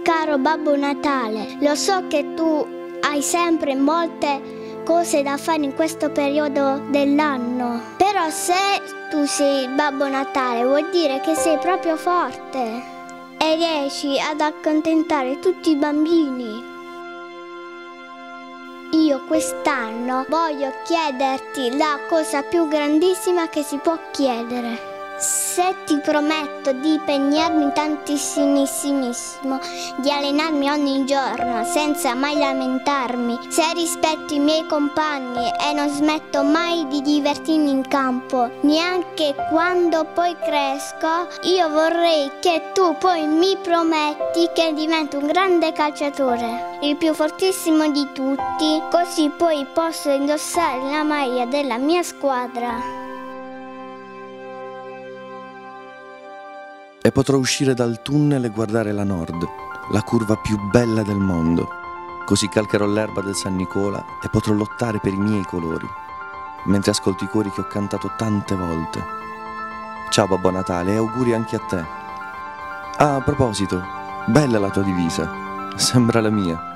Caro Babbo Natale, lo so che tu hai sempre molte cose da fare in questo periodo dell'anno, però se tu sei il Babbo Natale vuol dire che sei proprio forte e riesci ad accontentare tutti i bambini. Io quest'anno voglio chiederti la cosa più grandissima che si può chiedere. Se ti prometto di impegnarmi tantissimissimo, di allenarmi ogni giorno senza mai lamentarmi, se rispetto i miei compagni e non smetto mai di divertirmi in campo, neanche quando poi cresco, io vorrei che tu poi mi prometti che divento un grande calciatore, il più fortissimo di tutti, così poi posso indossare la maglia della mia squadra. E potrò uscire dal tunnel e guardare la nord, la curva più bella del mondo. Così calcherò l'erba del San Nicola e potrò lottare per i miei colori, mentre ascolto i cori che ho cantato tante volte. Ciao Babbo Natale e auguri anche a te. Ah, a proposito, bella la tua divisa, sembra la mia.